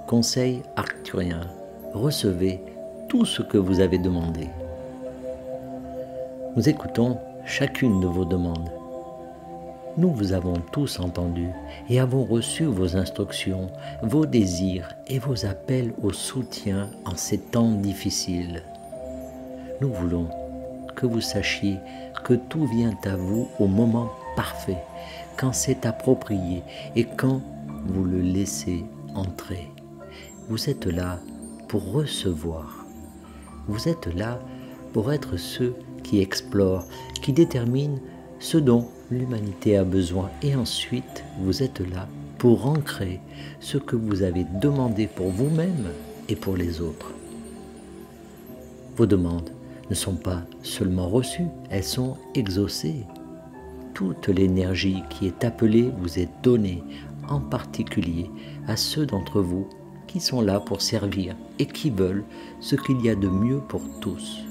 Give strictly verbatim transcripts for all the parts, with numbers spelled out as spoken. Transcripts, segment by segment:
conseil arcturien. Recevez tout ce que vous avez demandé. Nous écoutons chacune de vos demandes. Nous vous avons tous entendus et avons reçu vos instructions, vos désirs et vos appels au soutien en ces temps difficiles. Nous voulons que vous sachiez que tout vient à vous au moment parfait, quand c'est approprié et quand vous le laissez entrer. Vous êtes là pour recevoir. Vous êtes là pour être ceux qui explorent, qui déterminent ce dont l'humanité a besoin. Et ensuite, vous êtes là pour ancrer ce que vous avez demandé pour vous-même et pour les autres. Vos demandes ne sont pas seulement reçues, elles sont exaucées. Toute l'énergie qui est appelée vous est donnée, en particulier à ceux d'entre vous qui sont là pour servir et qui veulent ce qu'il y a de mieux pour tous.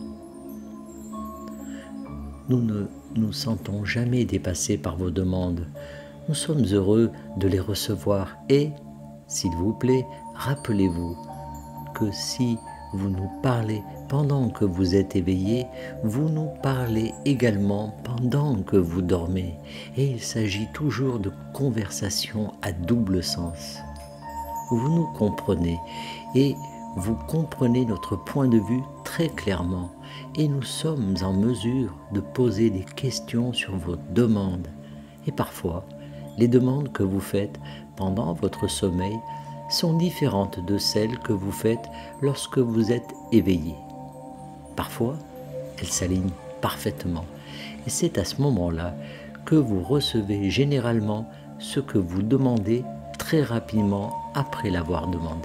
Nous ne nous sentons jamais dépassés par vos demandes. Nous sommes heureux de les recevoir et, s'il vous plaît, rappelez-vous que si vous nous parlez pendant que vous êtes éveillés, vous nous parlez également pendant que vous dormez. Et il s'agit toujours de conversations à double sens. Vous nous comprenez et vous comprenez notre point de vue très clairement. Et nous sommes en mesure de poser des questions sur vos demandes. Et parfois, les demandes que vous faites pendant votre sommeil sont différentes de celles que vous faites lorsque vous êtes éveillé. Parfois, elles s'alignent parfaitement. Et c'est à ce moment-là que vous recevez généralement ce que vous demandez très rapidement après l'avoir demandé.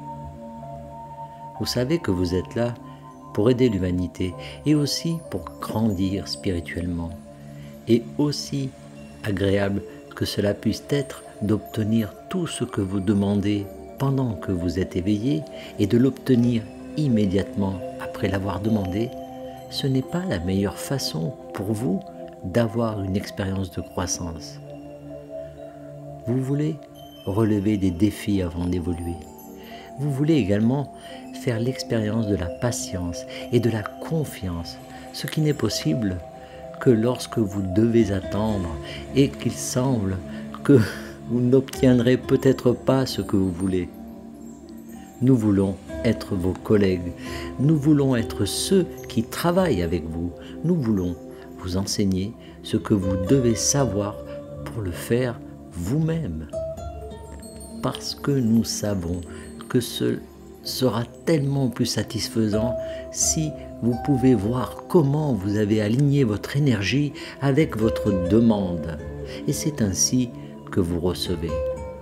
Vous savez que vous êtes là pour aider l'humanité et aussi pour grandir spirituellement. Et aussi agréable que cela puisse être d'obtenir tout ce que vous demandez pendant que vous êtes éveillé et de l'obtenir immédiatement après l'avoir demandé, ce n'est pas la meilleure façon pour vous d'avoir une expérience de croissance. Vous voulez relever des défis avant d'évoluer. Vous voulez également faire l'expérience de la patience et de la confiance, ce qui n'est possible que lorsque vous devez attendre et qu'il semble que vous n'obtiendrez peut-être pas ce que vous voulez. Nous voulons être vos collègues, nous voulons être ceux qui travaillent avec vous, nous voulons vous enseigner ce que vous devez savoir pour le faire vous-même. Parce que nous savons que ce sera tellement plus satisfaisant si vous pouvez voir comment vous avez aligné votre énergie avec votre demande. Et c'est ainsi que vous recevez.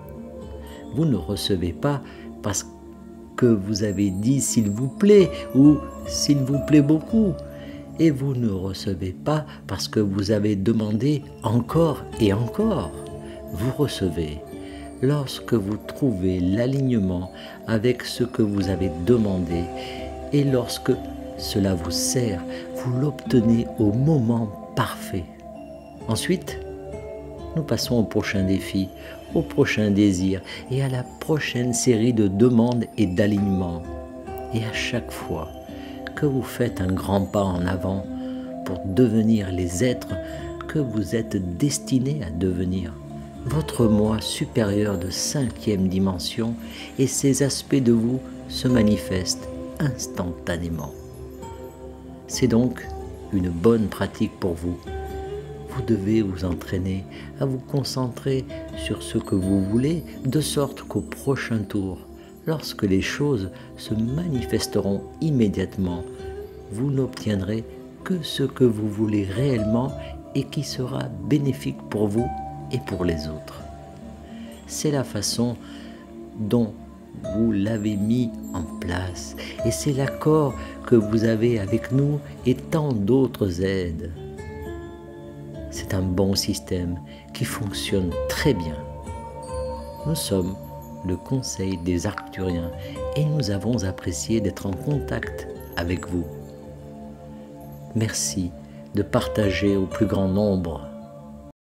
Vous ne recevez pas parce que vous avez dit s'il vous plaît ou s'il vous plaît beaucoup. Et vous ne recevez pas parce que vous avez demandé encore et encore. Vous recevez lorsque vous trouvez l'alignement avec ce que vous avez demandé et lorsque cela vous sert, vous l'obtenez au moment parfait. Ensuite, nous passons au prochain défi, au prochain désir et à la prochaine série de demandes et d'alignements. Et à chaque fois que vous faites un grand pas en avant pour devenir les êtres que vous êtes destinés à devenir, votre moi supérieur de cinquième dimension et ces aspects de vous se manifestent instantanément. C'est donc une bonne pratique pour vous. Vous devez vous entraîner à vous concentrer sur ce que vous voulez, de sorte qu'au prochain tour, lorsque les choses se manifesteront immédiatement, vous n'obtiendrez que ce que vous voulez réellement et qui sera bénéfique pour vous et pour les autres. C'est la façon dont vous l'avez mis en place et c'est l'accord que vous avez avec nous et tant d'autres aides. C'est un bon système qui fonctionne très bien. Nous sommes le Conseil des Arcturiens et nous avons apprécié d'être en contact avec vous. Merci de partager au plus grand nombre